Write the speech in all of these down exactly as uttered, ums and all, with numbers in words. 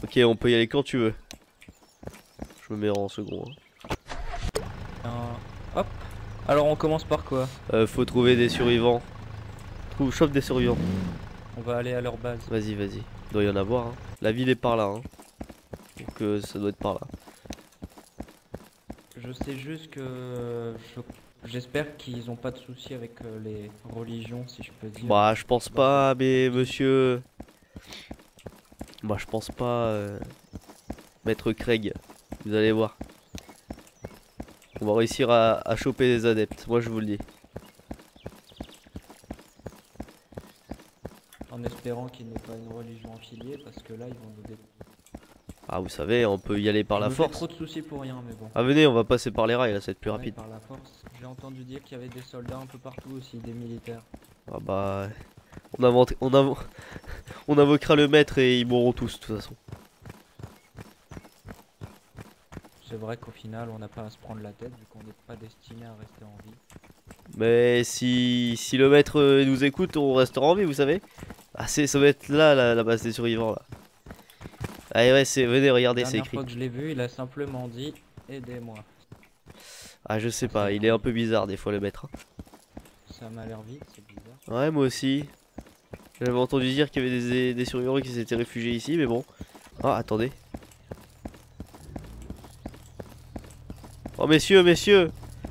Ok, on peut y aller quand tu veux. Je me mets en second. Hein. Euh, hop. Alors on commence par quoi? Euh, faut trouver des survivants. Trouve, chope des survivants. On va aller à leur base. Vas-y, vas-y. Il doit y en avoir. Hein. La ville est par là. Hein. Donc euh, ça doit être par là. Je sais juste que je- j'espère qu'ils ont pas de soucis avec euh, les religions, si je peux dire. Bah, je pense pas, mais monsieur. Bah, je pense pas. Euh... Maître Craig. Vous allez voir. On va réussir à, à choper des adeptes. Moi, je vous le dis. En espérant qu'ils n'aient pas une religion affiliée, parce que là ils vont nous dé... Ah, vous savez, on peut y aller par Je la me fais force. trop de soucis pour rien, mais bon. Ah, venez, on va passer par les rails là, ça va être plus Ouais, rapide. par la force. J'ai entendu dire qu'il y avait des soldats un peu partout aussi, des militaires. Ah bah. On, invente, on, invo... on invoquera le maître et ils mourront tous, de toute façon. C'est vrai qu'au final on n'a pas à se prendre la tête vu qu'on n'est pas destiné à rester en vie. Mais si, si le maître euh, nous écoute, on restera en vie, vous savez. Ah, c'est, ça va être là, la, la base des survivants, là. Allez, ouais, c'est, venez, regardez, La c'est dernière écrit. fois que je l'ai vu, il a simplement dit aidez-moi. Ah, je sais pas, il est un peu bizarre des fois, le maître. Hein. Ça m'a l'air vite, c'est bizarre. Ouais, moi aussi. J'avais entendu dire qu'il y avait des, des survivants qui s'étaient réfugiés ici, mais bon. Ah, attendez. Oh, messieurs, messieurs.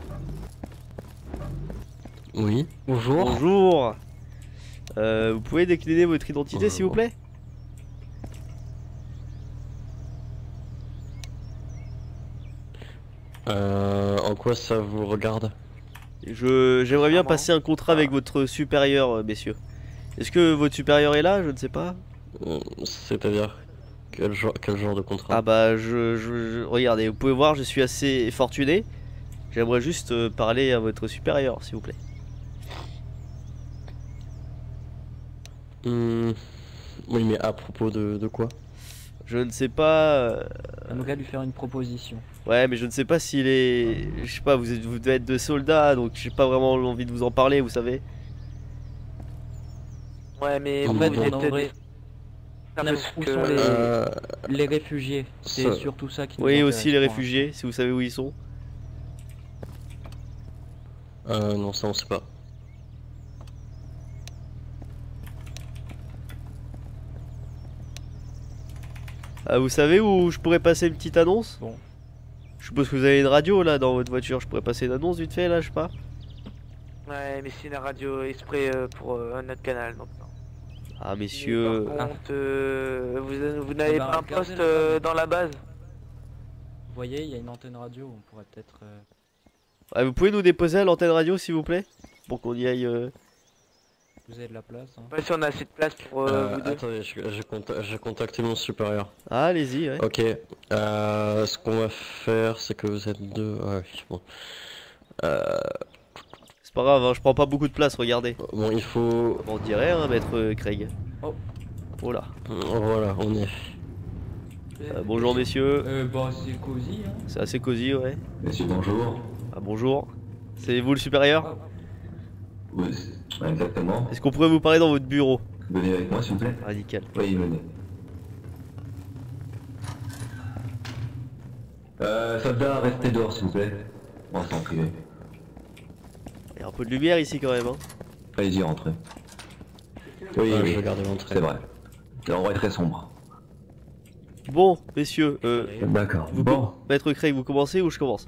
Oui, bonjour. Bonjour. Euh, vous pouvez décliner votre identité, s'il vous plaît? Euh, en quoi ça vous regarde? Je, j'aimerais bien Clairement. passer un contrat avec votre supérieur, euh, messieurs. Est-ce que votre supérieur est là? Je ne sais pas. Euh, C'est-à-dire quel genre, quel genre de contrat? Ah bah, je, je, je- regardez, vous pouvez voir, je suis assez fortuné. J'aimerais juste euh, parler à votre supérieur, s'il vous plaît. Hmm, oui, mais à propos de, de quoi? Je ne sais pas. euh, J'aimerais lui faire une proposition. Ouais, mais je ne sais pas s'il est. Je sais pas, vous, êtes, vous devez être deux soldats, donc j'ai pas vraiment envie de vous en parler, vous savez. Ouais, mais En En vous fait, fait, êtes on aurait... parce Où que- sont les, Euh, les réfugiés? C'est ça- surtout ça qui nous Oui, intéresse aussi les pour réfugiés, si vous savez où ils sont. euh, non, ça on sait pas. Ah, vous savez où je pourrais passer une petite annonce? Bon. Je suppose que vous avez une radio là dans votre voiture, je pourrais passer une annonce vite fait là, je sais pas. Ouais, mais c'est une radio exprès euh, pour euh, notre canal, donc non. Ah, Mais messieurs. par contre, euh, vous, vous n'avez bah, pas un regardez poste la euh, radio. dans la base? Vous voyez, il y a une antenne radio, on pourrait peut-être... euh, Ouais, vous pouvez nous déposer à l'antenne radio s'il vous plaît? Pour qu'on y aille. euh, Vous avez de la place, hein. Je sais pas si on a assez de place pour euh, Euh, vous deux. attendez, je- j'ai conta- j'ai contacté mon supérieur. Ah, allez-y, ouais. Ok, euh, ce qu'on va faire, c'est que vous êtes deux. Ouais, bon. Euh, C'est pas grave, hein, je prends pas beaucoup de place, regardez. bon, il faut. On dirait, hein, maître euh, Craig. Oh. Oh là. Voilà, on est. Euh, bonjour messieurs. Euh, bah c'est cosy, hein. C'est assez cosy, ouais. Monsieur, bonjour. Ah, bonjour. C'est vous le supérieur? Ah, Oui, c'est- ouais, exactement. Est-ce qu'on pourrait vous parler dans votre bureau? Venez avec moi, s'il vous plaît. Ah, nickel. Oui, venez. Euh, soldat, restez dehors, s'il vous plaît. On reste en privé. Il y a un peu de lumière ici quand même, hein. Allez-y, rentrez. Oui, Ouais, oui, je vais garder l'entrée. c'est vrai. L'endroit est très sombre. Bon, messieurs, euh, D'accord. vous, Bon, maître Craig, vous commencez ou je commence?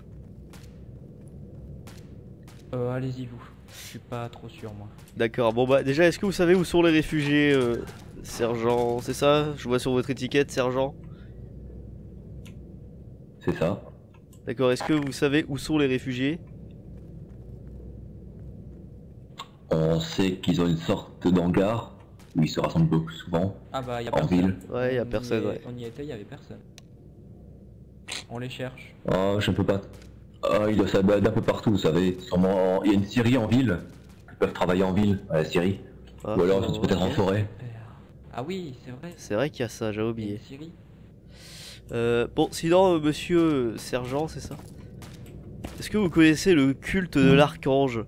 Euh, allez-y vous. Je suis pas trop sûr moi. D'accord, bon bah déjà, est-ce que vous savez où sont les réfugiés, euh, sergent? C'est ça? Je vois sur votre étiquette, sergent. c'est ça. D'accord, est-ce que vous savez où sont les réfugiés? On sait qu'ils ont une sorte d'hangar où ils se rassemblent beaucoup souvent. Ah bah y a En personne. ville. Ouais, y a On personne, est- ouais. On y était, y avait personne. On les cherche. Oh, je ne peux pas. Oh, ils doivent s'abattre d'un peu partout, vous savez. Sûrement, il y a une scierie en ville. Ils peuvent travailler en ville, à la scierie. Ah, Ou alors, ils sont peut-être en ok. forêt. Ah oui, c'est vrai. C'est vrai qu'il y a ça, j'avais Il y a oublié. une Syrie. Euh, bon, sinon, euh, monsieur euh, sergent, c'est ça? Est-ce que vous connaissez le culte de l'archange?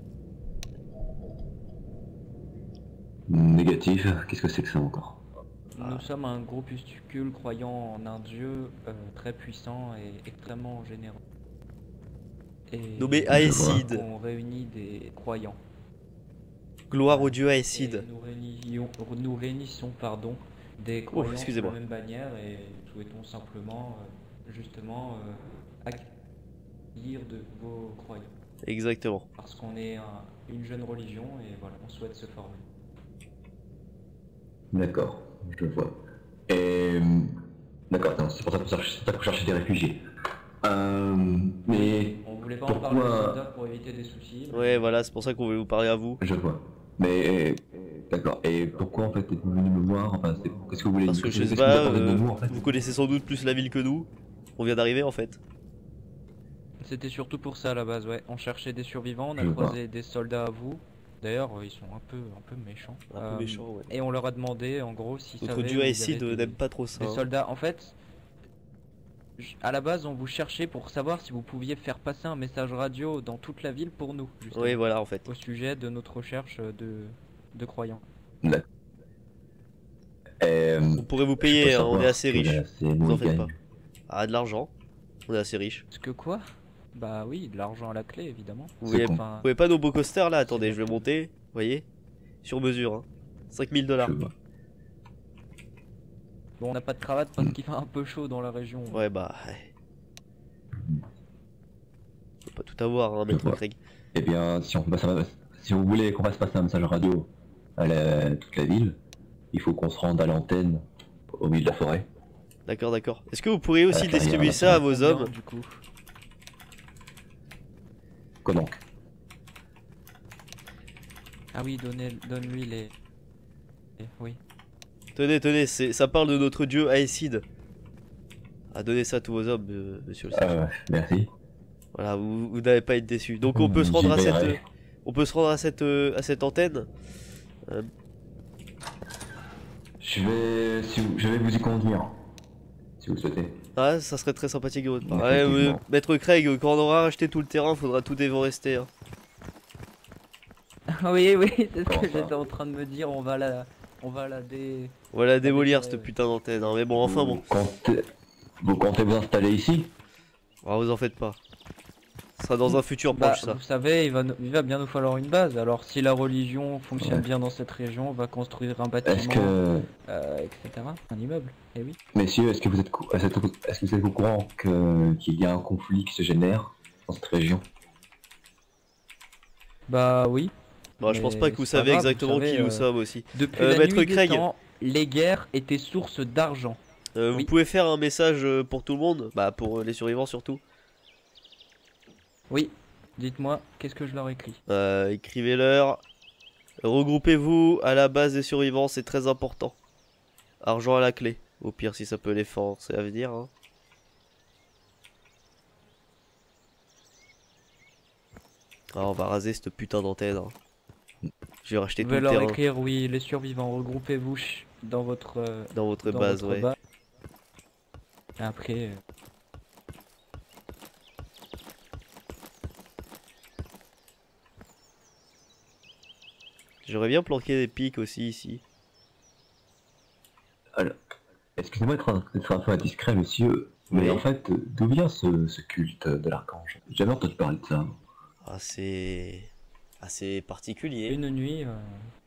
Négatif, qu'est-ce que c'est que ça encore? Nous sommes un groupuscule croyant en un dieu euh, très puissant et extrêmement généreux. Et Nommé vois. Aeside. on réunit des croyants. Gloire au dieu Et Aeside. nous réunissons, nous réunissons pardon, des croyants sous excusez-moi. la même bannière et souhaitons simplement, euh, justement, euh, accueillir de vos croyants. Exactement. Parce qu'on est un- une jeune religion et voilà, on souhaite se former. D'accord, je vois. Et... D'accord, attends, c'est pour ça qu'on cherche, c'est pour ça qu'on cherchait des réfugiés. Euh... Mais... On voulait pas en parler aux Pourquoi- soldats pour éviter des soucis. mais- Ouais, voilà, c'est pour ça qu'on voulait vous parler à vous. Je vois. Mais... D'accord, et pourquoi en fait êtes-vous venu me voir? Enfin, c'est- qu'est-ce que vous voulez Parce que qu'est-ce je sais qu'est-ce que vous pas, attendez de euh, nous, en fait vous connaissez sans doute plus la ville que nous. On vient d'arriver en fait. C'était surtout pour ça à la base, ouais. On cherchait des survivants, on a Je vois. croisé des soldats à vous. D'ailleurs, euh, ils sont un peu, un peu méchants. Un Euh, peu méchant, ouais. Et on leur a demandé, en gros, si Notre dieu Aeside n'aime pas trop ça. des hein. soldats. En fait, j- à la base, on vous cherchait pour savoir si vous pouviez faire passer un message radio dans toute la ville pour nous, justement, Oui, voilà en fait. au sujet de notre recherche de, de croyants. Euh, On pourrait vous je peux payer, hein, on savoir est assez ce que riches. la C M O Vous en faites gagne. pas. Ah, de l'argent. On est assez riches. Est-ce que quoi? Bah oui, de l'argent à la clé, évidemment. Vous C'est voyez, con. vous voyez pas nos beaux coasters là? Attendez, je vais monter. Vous voyez? Sur mesure. Hein. cinq mille dollars. Je vois. Bon, on n'a pas de cravate parce qu'il fait un peu chaud dans la région. Ouais, bah. Ouais. On peut pas tout avoir, hein, maître vois. Craig. Eh bien, si, on passe un- si vous voulez qu'on fasse passer un message radio à la- toute la ville, il faut qu'on se rende à l'antenne au milieu de la forêt. D'accord, d'accord. Est-ce que vous pourriez aussi Ah, carrière, distribuer là, ça à vos Combien, hommes? du coup? Quoi donc? Ah oui, donnez- donne-lui les... les- Oui. Tenez, tenez, c'est- ça parle de notre dieu Aeside. Ah, donnez ça à tous vos hommes, euh, monsieur le sergent. Euh, merci. Voilà, vous, vous n'allez pas être déçus. Donc on peut se rendre à J'y cette, verrai. on peut se rendre à cette, euh, à cette antenne. Euh, Je vais, si vous- je vais vous y conduire, si vous le souhaitez. Ah, ça serait très sympathique de votre part. Ouais, Ouais, effectivement. euh, maître Craig, quand on aura racheté tout le terrain, faudra tout déforester. Hein. oui, oui, c'est ce Comment que ça j'étais en train de me dire. On va la... On va la dé... On va la démolir ouais, cette ouais. putain d'antenne. Hein. Mais bon, enfin Vous bon, comptez, vous comptez vous installer ici? ah, vous en faites pas. Ce sera dans un futur Bah, proche ça. vous savez, il va, nous- il va bien nous falloir une base. Alors, si la religion fonctionne Ouais. bien dans cette région, on va construire un Est-ce bâtiment, que, euh, et cetera. Un immeuble. Et oui. messieurs, est-ce que vous êtes, cou- est-ce que est-ce que vous êtes au courant que- qu'il y a un conflit qui se génère dans cette région? Bah oui. Bon, je pense mais pas que vous c'est pas savez grave, vous exactement savez, qui nous euh, sommes aussi. Depuis Euh, la Maître nuit Craig. des temps, les guerres étaient source d'argent. Euh, Vous oui. pouvez faire un message euh, pour tout le monde, bah pour euh, les survivants surtout. Oui. Dites-moi, qu'est-ce que je leur écris? Euh, Écrivez-leur. Regroupez-vous à la base des survivants, c'est très important. Argent à la clé. Au pire, si ça peut les forcer à venir. Hein. Ah, on va raser cette putain d'antenne. Hein. Je vais racheter Je tout vais le leur terrain écrire, oui, les survivants, regroupez-vous ch- dans votre, euh, dans votre dans base, votre ouais. base. Et après, euh, J'aurais bien planqué des pics aussi ici. Excusez-moi d'être d'être un peu indiscret, monsieur, mais Oui. en fait, d'où vient ce, ce culte de l'archange? J'ai jamais entendu parler de ça. Ah, c'est assez particulier. une nuit, euh,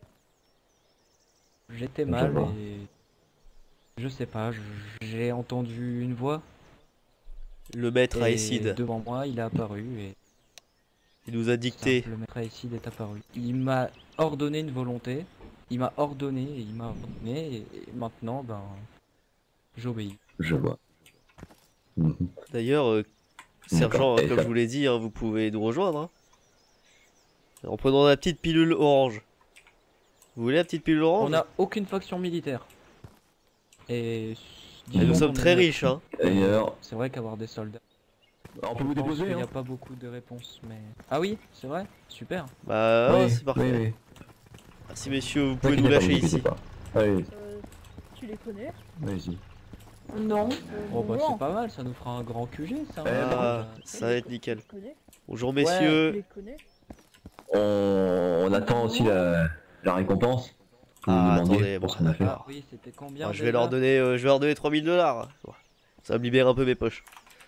j'étais Je mal vois. et je sais pas, je- j'ai entendu une voix Le maître et Aeside, devant moi il est apparu et il nous a dicté. simple, le maître Aeside est apparu. Il m'a ordonné une volonté, il m'a ordonné et il m'a ordonné et, et maintenant ben j'obéis. Je vois. Mhm. D'ailleurs, euh, sergent, D'accord. hein, Et comme ça- je vous l'ai dit, hein, vous pouvez nous rejoindre. Hein, en prenant la petite pilule orange. Vous voulez la petite pilule orange? On n'a aucune faction militaire. Et Et disons nous sommes qu'on très est- riches. Hein. D'ailleurs, C'est vrai qu'avoir des soldats. on peut vous Je pense déposer, qu'il n'y hein? a pas beaucoup de réponses, mais... Ah oui, c'est vrai, super. Bah, Oui, ouais, c'est parfait. oui, oui. Merci messieurs, vous Ne pouvez nous vous inquiétez pas, lâcher vous inquiétez ici. pas. Allez, Euh, tu les connais? vas-y. Non. Oh bah c'est pas mal, ça nous fera un grand Q G ça. Eh, hein. Ah, ça va être nickel. Tu les connais? Bonjour Tu messieurs. les connais? On, on attend aussi la, la récompense. que vous Ah, demandiez attendez, pour bon, ce qu'on a fait. Ah oui, c'était combien Ah, je vais déjà leur donner, euh, je vais leur donner trois mille dollars. Ça va me libérer un peu mes poches.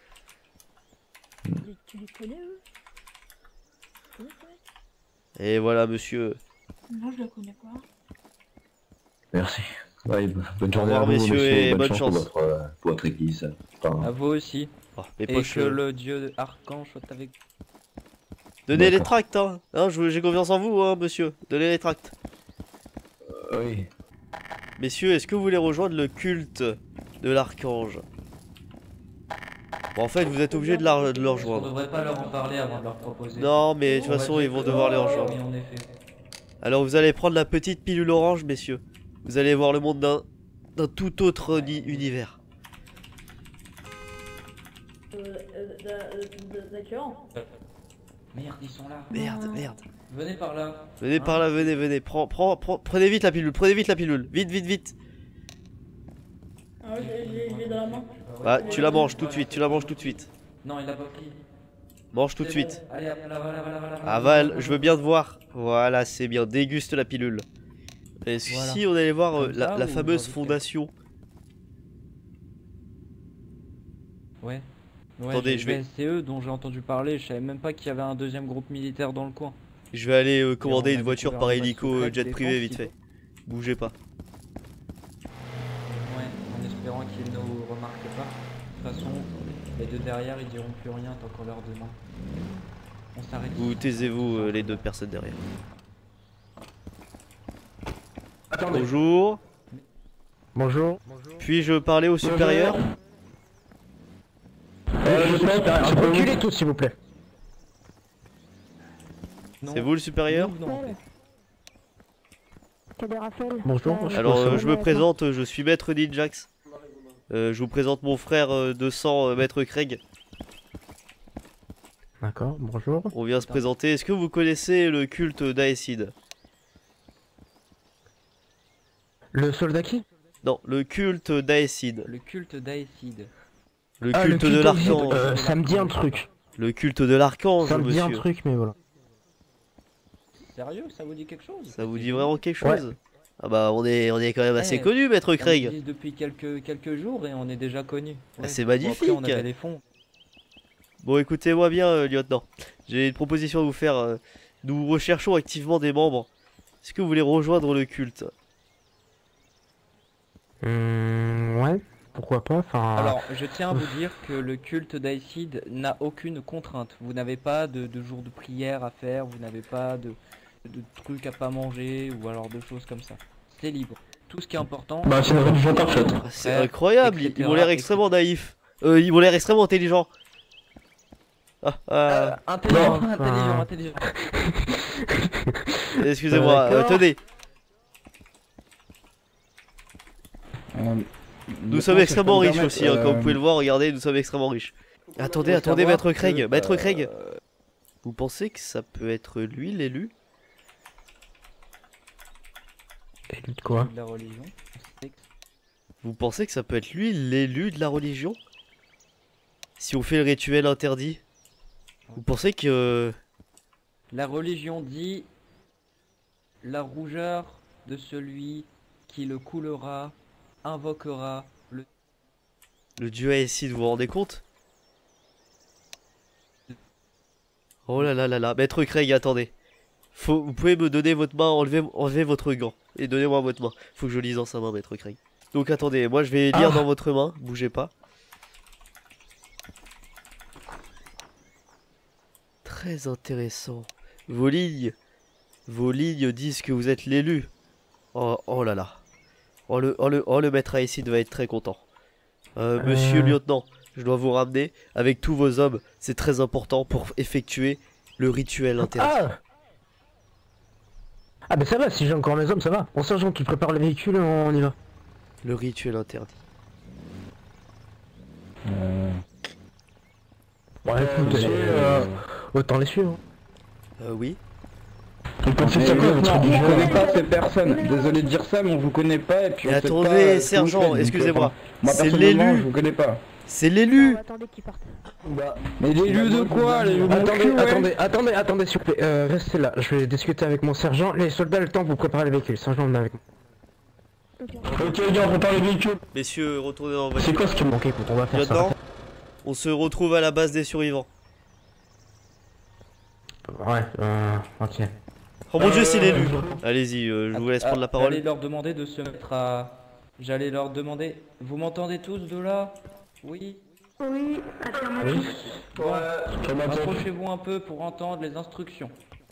Tu les- Tu les connais, eux Tu connais, ce mec Et voilà, monsieur. Non, je le connais pas. Merci. Ouais, bo- bonne journée revoir, à vous, messieurs, monsieur, et bonne, bonne chance, chance. Pour, votre, euh, pour votre église. Enfin, À vous aussi. Oh, mes Et poches. que euh, le dieu archange soit avec. Donnez les D'accord. tracts, hein. Hein, je- j'ai confiance en vous, hein, monsieur. Donnez les tracts. euh, oui. Messieurs, est-ce que vous voulez rejoindre le culte de l'archange? Bon, en fait, vous êtes obligés de, la- de leur On rejoindre. devrait pas leur en parler avant de leur proposer. Non, mais de toute On va façon, dire ils vont que- devoir les Oui, rejoindre. en effet. Alors, vous allez prendre la petite pilule orange, messieurs. Vous allez voir le monde d'un d'un tout autre ni- univers. Euh, euh, euh, d'accord. Merde, ils sont là. Merde, Non. merde. Venez par là. Venez par là, venez, venez. Prends, prends, prends- prenez vite la pilule, prenez vite la pilule. Vite, vite, vite. Ah, je l'ai- je l'ai je l'ai dans la main. Ah, tu la manges tout de suite, tu la manges tout de suite. Non, il l'a pas pris. Mange tout de C'est suite. bon. Allez, avala, avala, avala, avala. Avale, je veux bien te voir. Voilà, c'est bien. Déguste la pilule. Et si Voilà. si on allait voir euh, Comme la, ça la ou fameuse dans le fondation. Ouais. Ouais, Attendez, j'ai- je vais- ouais, c'est eux dont j'ai entendu parler. Je savais même pas qu'il y avait un deuxième groupe militaire dans le coin. Je vais aller euh, commander on a une voiture découvert par une base hélico, euh, secrète jet défense privé vite qui- fait. Bougez pas. Ouais, en espérant qu'ils ne nous remarquent pas. De toute façon, les deux derrière, ils diront plus rien tant qu'on leur demande. On s'arrête. Vous taisez-vous euh, les deux personnes derrière. Attendez. Bonjour. Bonjour. Puis-je parler au supérieur? Euh, je peux reculer tous, s'il vous plaît. Non, C'est vous le supérieur? nous, non, en fait. Cadet Raphaël. Bonjour. Euh, Alors euh, Ouais, je me d'accord. présente, euh, je suis Maître Ninjax. Euh, je vous présente mon frère euh, de sang, euh, Maître Craig. D'accord, bonjour. On vient se présenter. Est-ce que vous connaissez le culte d'Aécide? Le soldat qui? Non, le culte d'Aécide. Le culte d'Aécide. Le Ah, culte de d'Aïd, l'archange. euh, ça me dit un truc. Le culte de l'archange, Ça me dit un monsieur. truc, mais voilà. Sérieux, ça vous dit quelque chose? Ça vous C'est dit cool. vraiment quelque Ouais. chose? Ah bah on est on est quand même assez Eh, connu, Maître On Craig. existe depuis quelques, quelques jours et on est déjà connu. Ah, c'est Bon, après, magnifique. on avait les fonds. Bon, écoutez-moi bien, euh, lieutenant. J'ai une proposition à vous faire. euh, Nous recherchons activement des membres. Est-ce que vous voulez rejoindre le culte? Hum, ouais, pourquoi pas, enfin... Alors, je tiens à vous dire que le culte d'Aïcide n'a aucune contrainte. Vous n'avez pas de, de jour de prière à faire, vous n'avez pas de, de trucs à pas manger ou alors de choses comme ça. C'est libre. Tout ce qui est important... Bah, c'est une religion parfaite. Ah, C'est frère, incroyable, ils- ils et cetera, m'ont l'air et extrêmement naïfs. Euh, ils m'ont l'air extrêmement intelligents. Ah, ah, Euh, intelligent, Bon, intelligent, enfin- intelligent. excusez-moi, euh, d'accord. tenez. Nous sommes extrêmement riches aussi, hein, comme vous pouvez le voir, regardez, nous sommes extrêmement riches. Attendez, faut attendez, savoir Maître Craig, que, Maître euh, Craig. Vous pensez que ça peut être lui l'élu? Élu de quoi? De la religion. on sait que- Vous pensez que ça peut être lui l'élu de la religion? Si on fait le rituel interdit? Vous pensez que... La religion dit la rougeur de celui qui le coulera invoquera le... Le dieu Aécide, vous vous rendez compte? Oh là là là là, Maître Craig, attendez. Faut, vous pouvez me donner votre main, enlevez, enlevez votre gant. Et donnez-moi votre main. Faut que je lise dans sa main, Maître Craig. Donc attendez, moi je vais lire Ah. dans votre main, bougez pas. Très intéressant. Vos lignes, vos lignes disent que vous êtes l'élu. Oh, oh là là. Oh le, oh le, oh le maître Aécide va être très content. Euh, monsieur Euh. le lieutenant, je dois vous ramener avec tous vos hommes. C'est très important pour effectuer le rituel interdit. Ah Ah bah ça va, si j'ai encore mes hommes, ça va. Bon, sergent, tu prépares le véhicule, on y va. Le rituel interdit. Bon, écoute, monsieur, euh, autant les suivre. Euh, oui. Vous pensez Mais ça quoi, votre lieutenant, on religion? connaît pas ces personnes. Désolé de dire ça, mais on vous connaît pas et puis Mais on sait attendez, pas, euh, ce que vous sergent, faites, donc, excusez-moi. enfin, Moi C'est personnellement, l'élu. je vous connais pas. C'est l'élu. Attendez qu'ils partent. Mais l'élu de quoi l'élu de mon Attendez, cul, ouais. attendez, attendez, attendez, s'il vous plaît, euh, restez là, je vais discuter avec mon sergent. Les soldats, le temps que vous préparez le véhicule, sergent, on est avec moi. Ok les gars, on prépare les véhicules. Messieurs, retournez dans votre C'est quoi ce qui me manquait quand on va faire ça? lieutenant, on se retrouve à la base des survivants. Ouais, euh, ok. Oh mon dieu, c'est l'élu. Euh, Allez-y, euh, je vous laisse Ah, prendre la J'allais parole. leur demander de se mettre à... J'allais leur demander... Vous m'entendez tous de là? Oui. Oui, Oui. Bon, Je m'entends. approchez-vous un peu pour entendre les instructions.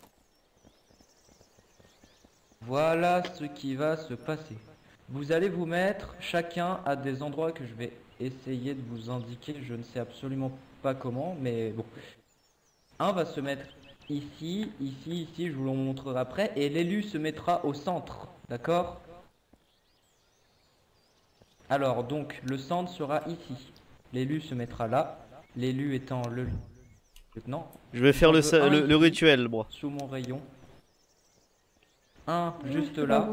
Voilà ce qui va se passer. Vous allez vous mettre chacun à des endroits que je vais essayer de vous indiquer. Je ne sais absolument pas comment, mais bon. Un va se mettre ici, ici, ici, je vous le montrerai après. Et l'élu se mettra au centre, d'accord? Alors, donc, le centre sera ici. L'élu se mettra là. L'élu étant le lieutenant. Je vais faire le, J'en veux sa- un le, le ici, rituel, moi. sous mon rayon. Un juste là.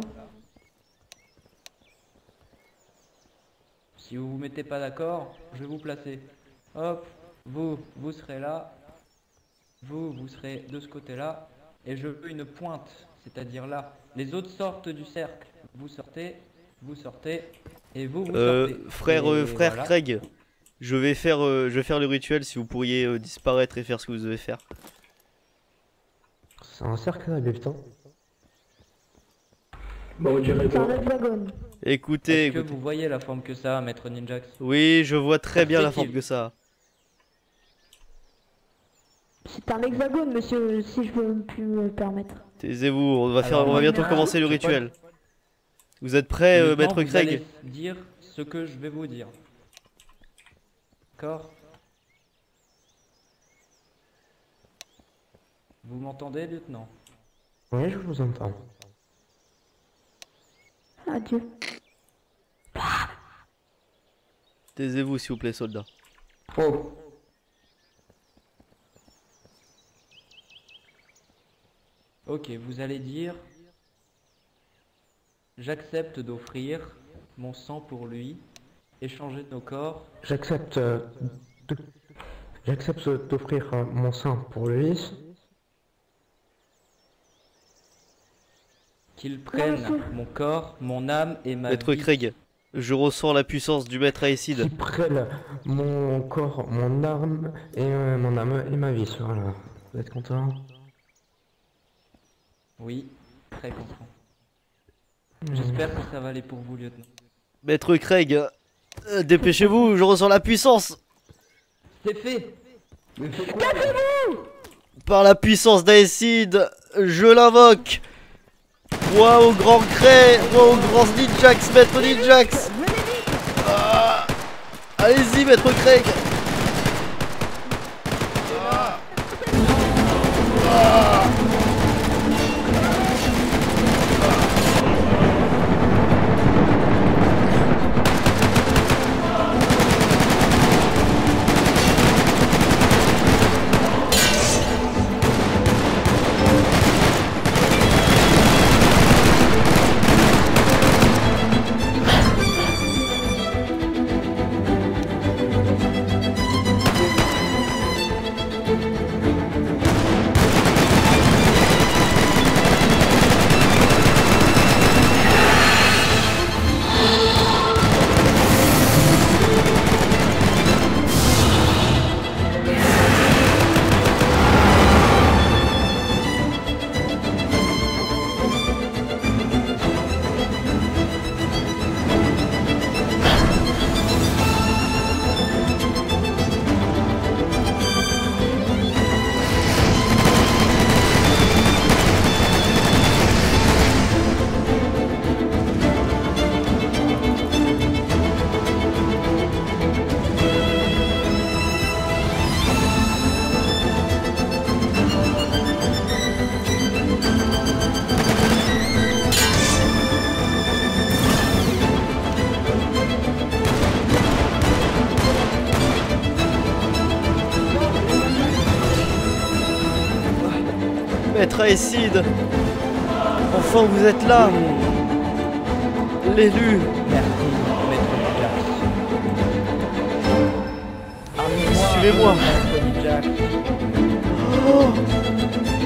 Si vous vous mettez pas d'accord, je vais vous placer. Hop, vous, vous serez là. Vous, vous serez de ce côté-là. Et je veux une pointe, c'est-à-dire là. Les autres sortent du cercle. Vous sortez, vous sortez, et vous, vous Euh, sortez. frère, Et euh, frère voilà. Craig, je vais faire, euh, je vais faire le rituel si vous pourriez euh, disparaître et faire ce que vous devez faire. C'est un cercle là, putain. Bon, ok, c'est un hexagone. Écoutez, Est-ce que écoutez. vous voyez la forme que ça, maître Ninjax? Oui, je vois très bien la Perspective. forme que ça a. C'est un hexagone, monsieur, si je peux puis me permettre. Taisez-vous, on va faire, Alors, on va bientôt maintenant, commencer le je crois rituel. Vous êtes prêts, euh, Maintenant, maître vous Craig? allez dire ce que je vais vous dire. D'accord? Vous m'entendez, lieutenant? Oui, je vous entends. Adieu. Taisez-vous, s'il vous plaît, soldat. Oh. Ok, vous allez dire... J'accepte d'offrir mon sang pour lui, échanger nos corps, J'accepte euh, de- J'accepte d'offrir euh, mon sang pour lui. qu'il prenne monsieur. mon corps, mon âme et ma Maître vie. Craig, je ressens la puissance du maître Aïcide. Qui prenne mon corps, mon arme et euh, mon âme et ma vie. Voilà. Vous êtes content? Oui, très content. J'espère que ça va aller pour vous, lieutenant. Maître Craig, euh, dépêchez-vous, je ressens la puissance. C'est fait! Par la puissance d'Aïcide, je l'invoque. Roi au grand Cray, roi au grand Ninjax, maître Ninjax. Ah, allez-y, maître Craig. Ah. Ah. Maître Aïcide, enfin vous êtes là. L'élu. Merci, maître Ninjax. Suivez-moi. Maître Ninjax. Oh.